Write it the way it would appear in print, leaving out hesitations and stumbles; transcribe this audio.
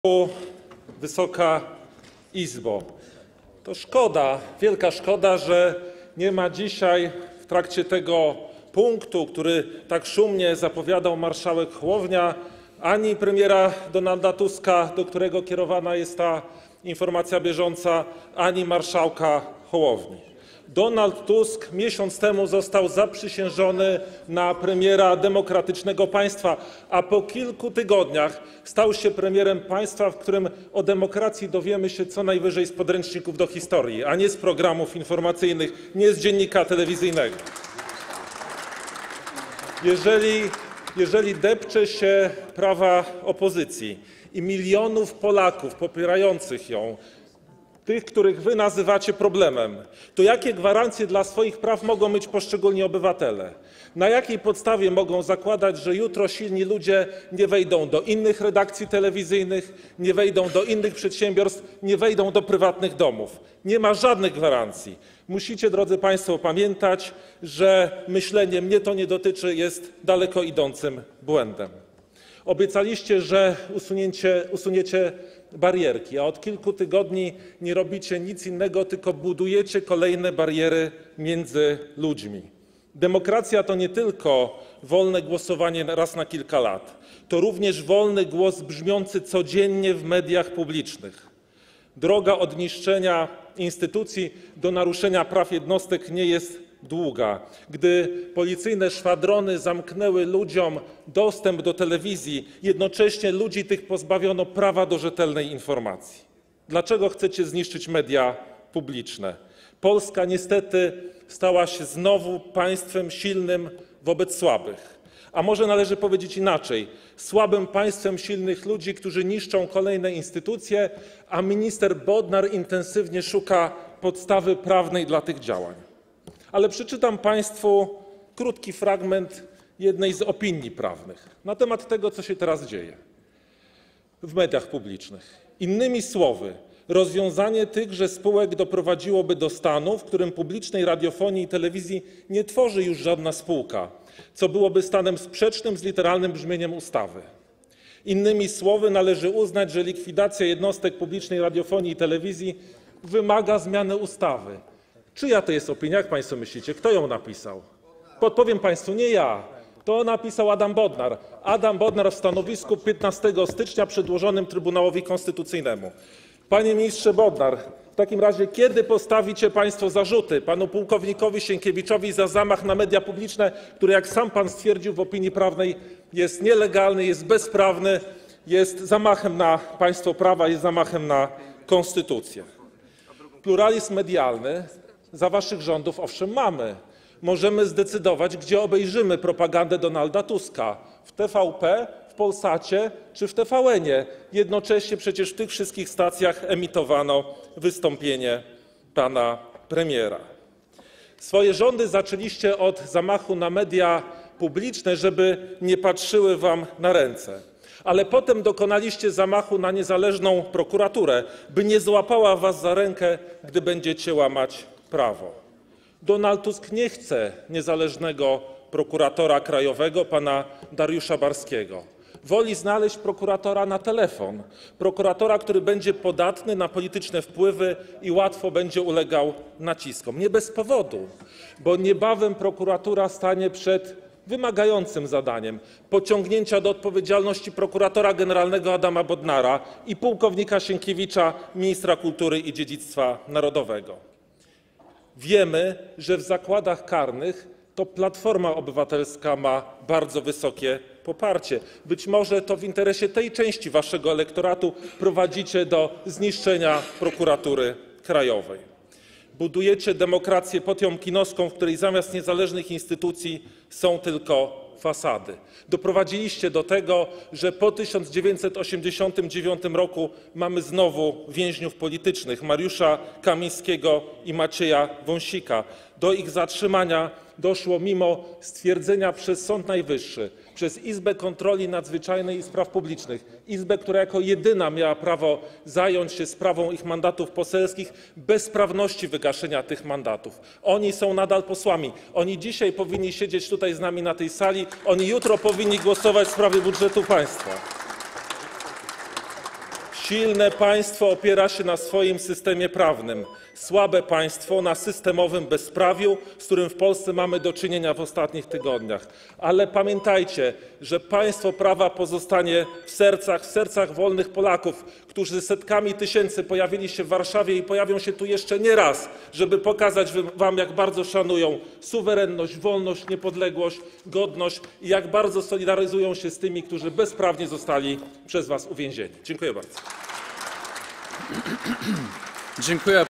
Wysoka Izbo, to szkoda, wielka szkoda, że nie ma dzisiaj w trakcie tego punktu, który tak szumnie zapowiadał marszałek Hołownia, ani premiera Donalda Tuska, do którego kierowana jest ta informacja bieżąca, ani marszałka Hołowni. Donald Tusk miesiąc temu został zaprzysiężony na premiera demokratycznego państwa, a po kilku tygodniach stał się premierem państwa, w którym o demokracji dowiemy się co najwyżej z podręczników do historii, a nie z programów informacyjnych, nie z dziennika telewizyjnego. Jeżeli depcze się prawa opozycji i milionów Polaków popierających ją, tych, których wy nazywacie problemem, to jakie gwarancje dla swoich praw mogą mieć poszczególni obywatele? Na jakiej podstawie mogą zakładać, że jutro silni ludzie nie wejdą do innych redakcji telewizyjnych, nie wejdą do innych przedsiębiorstw, nie wejdą do prywatnych domów? Nie ma żadnych gwarancji. Musicie, drodzy państwo, pamiętać, że myślenie „mnie to nie dotyczy” jest daleko idącym błędem. Obiecaliście, że usuniecie barierki, a od kilku tygodni nie robicie nic innego, tylko budujecie kolejne bariery między ludźmi. Demokracja to nie tylko wolne głosowanie raz na kilka lat, to również wolny głos brzmiący codziennie w mediach publicznych. Droga od niszczenia instytucji do naruszenia praw jednostek nie jest długa. Gdy policyjne szwadrony zamknęły ludziom dostęp do telewizji, jednocześnie ludzi tych pozbawiono prawa do rzetelnej informacji. Dlaczego chcecie zniszczyć media publiczne? Polska niestety stała się znowu państwem silnym wobec słabych. A może należy powiedzieć inaczej: słabym państwem silnych ludzi, którzy niszczą kolejne instytucje, a minister Bodnar intensywnie szuka podstawy prawnej dla tych działań. Ale przeczytam państwu krótki fragment jednej z opinii prawnych na temat tego, co się teraz dzieje w mediach publicznych. Innymi słowy, rozwiązanie tychże spółek doprowadziłoby do stanu, w którym publicznej radiofonii i telewizji nie tworzy już żadna spółka, co byłoby stanem sprzecznym z literalnym brzmieniem ustawy. Innymi słowy, należy uznać, że likwidacja jednostek publicznej radiofonii i telewizji wymaga zmiany ustawy. Czyja to jest opinia, jak państwo myślicie? Kto ją napisał? Podpowiem państwu, nie ja. To napisał Adam Bodnar. Adam Bodnar w stanowisku 15 stycznia przedłożonym Trybunałowi Konstytucyjnemu. Panie ministrze Bodnar, w takim razie kiedy postawicie państwo zarzuty panu pułkownikowi Sienkiewiczowi za zamach na media publiczne, który, jak sam pan stwierdził w opinii prawnej, jest nielegalny, jest bezprawny, jest zamachem na państwo prawa, jest zamachem na konstytucję? Pluralizm medialny za waszych rządów owszem mamy. Możemy zdecydować, gdzie obejrzymy propagandę Donalda Tuska: w TVP, w Polsacie czy w TVN-ie. Jednocześnie przecież w tych wszystkich stacjach emitowano wystąpienie pana premiera. Swoje rządy zaczęliście od zamachu na media publiczne, żeby nie patrzyły wam na ręce. Ale potem dokonaliście zamachu na niezależną prokuraturę, by nie złapała was za rękę, gdy będziecie łamać prawo. Donald Tusk nie chce niezależnego prokuratora krajowego, pana Dariusza Barskiego. Woli znaleźć prokuratora na telefon, prokuratora, który będzie podatny na polityczne wpływy i łatwo będzie ulegał naciskom. Nie bez powodu, bo niebawem prokuratura stanie przed wymagającym zadaniem pociągnięcia do odpowiedzialności prokuratora generalnego Adama Bodnara i pułkownika Sienkiewicza, ministra kultury i dziedzictwa narodowego. Wiemy, że w zakładach karnych to Platforma Obywatelska ma bardzo wysokie poparcie. Być może to w interesie tej części waszego elektoratu prowadzicie do zniszczenia prokuratury krajowej. Budujecie demokrację potiomkinowską, w której zamiast niezależnych instytucji są tylko fasady. Doprowadziliście do tego, że po 1989 roku mamy znowu więźniów politycznych: Mariusza Kamińskiego i Macieja Wąsika. Do ich zatrzymania doszło mimo stwierdzenia przez Sąd Najwyższy, przez Izbę Kontroli Nadzwyczajnej i Spraw Publicznych, izbę, która jako jedyna miała prawo zająć się sprawą ich mandatów poselskich, bezprawności wygaszenia tych mandatów. Oni są nadal posłami. Oni dzisiaj powinni siedzieć tutaj z nami na tej sali. Oni jutro powinni głosować w sprawie budżetu państwa. Silne państwo opiera się na swoim systemie prawnym. Słabe państwo na systemowym bezprawiu, z którym w Polsce mamy do czynienia w ostatnich tygodniach. Ale pamiętajcie, że państwo prawa pozostanie w sercach wolnych Polaków, którzy setkami tysięcy pojawili się w Warszawie i pojawią się tu jeszcze nie raz, żeby pokazać wam, jak bardzo szanują suwerenność, wolność, niepodległość, godność i jak bardzo solidaryzują się z tymi, którzy bezprawnie zostali przez was uwięzieni. Dziękuję bardzo. Dziękuję.